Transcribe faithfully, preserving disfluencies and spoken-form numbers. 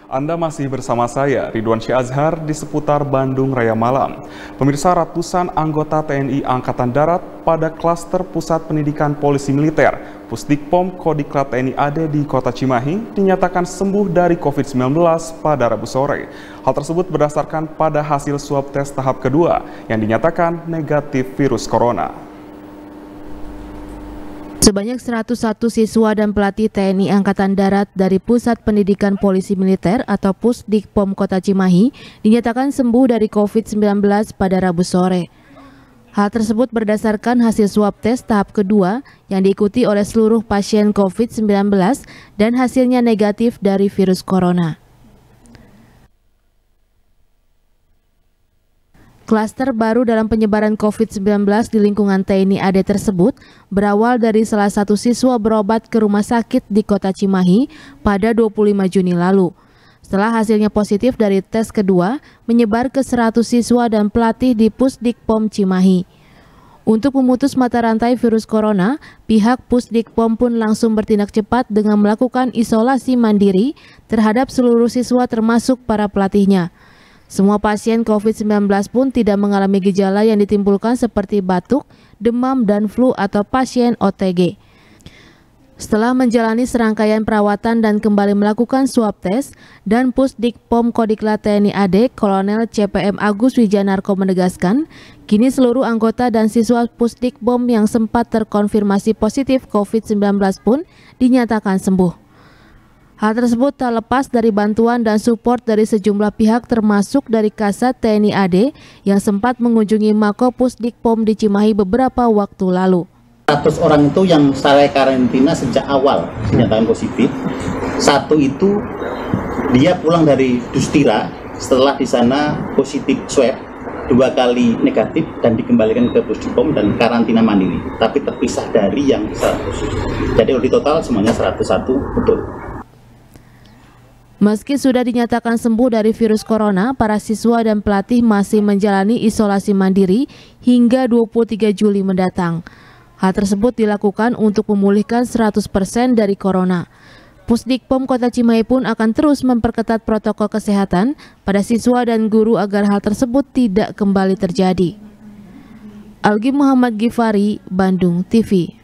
Anda masih bersama saya, Ridwan Syazhar, di seputar Bandung Raya Malam. Pemirsa, ratusan anggota T N I Angkatan Darat pada klaster Pusat Pendidikan Polisi Militer, Pusdikpom Kodiklat T N I A D di Kota Cimahi, dinyatakan sembuh dari COVID sembilan belas pada Rabu sore. Hal tersebut berdasarkan pada hasil swab tes tahap kedua yang dinyatakan negatif virus corona. Sebanyak seratus satu siswa dan pelatih T N I Angkatan Darat dari Pusat Pendidikan Polisi Militer atau Pusdikpom Kota Cimahi dinyatakan sembuh dari COVID sembilan belas pada Rabu sore. Hal tersebut berdasarkan hasil swab tes tahap kedua yang diikuti oleh seluruh pasien COVID sembilan belas dan hasilnya negatif dari virus corona. Klaster baru dalam penyebaran COVID sembilan belas di lingkungan T N I A D tersebut berawal dari salah satu siswa berobat ke rumah sakit di Kota Cimahi pada dua puluh lima Juni lalu. Setelah hasilnya positif dari tes kedua, menyebar ke seratus siswa dan pelatih di Pusdikpom Cimahi. Untuk memutus mata rantai virus corona, pihak Pusdikpom pun langsung bertindak cepat dengan melakukan isolasi mandiri terhadap seluruh siswa termasuk para pelatihnya. Semua pasien COVID sembilan belas pun tidak mengalami gejala yang ditimbulkan seperti batuk, demam, dan flu atau pasien O T G. Setelah menjalani serangkaian perawatan dan kembali melakukan swab tes, dan Pusdikpom Kodiklat T N I A D Kolonel C P M Agus Wijanarko menegaskan, kini seluruh anggota dan siswa Pusdikpom yang sempat terkonfirmasi positif COVID sembilan belas pun dinyatakan sembuh. Hal tersebut tak lepas dari bantuan dan support dari sejumlah pihak termasuk dari Kasat T N I A D yang sempat mengunjungi Mako Pusdikpom di Cimahi beberapa waktu lalu. seratus orang itu yang saya karantina sejak awal dinyatakan positif. Satu itu dia pulang dari Dustira setelah di sana positif swab dua kali negatif dan dikembalikan ke Pusdikpom dan karantina mandiri, tapi terpisah dari yang seratus. Jadi di total semuanya seratus satu betul. Meski sudah dinyatakan sembuh dari virus corona, para siswa dan pelatih masih menjalani isolasi mandiri hingga dua puluh tiga Juli mendatang. Hal tersebut dilakukan untuk memulihkan seratus persen dari corona. Pusdikpom Kota Cimahi pun akan terus memperketat protokol kesehatan pada siswa dan guru agar hal tersebut tidak kembali terjadi. Algi Muhammad Gifari, Bandung T V.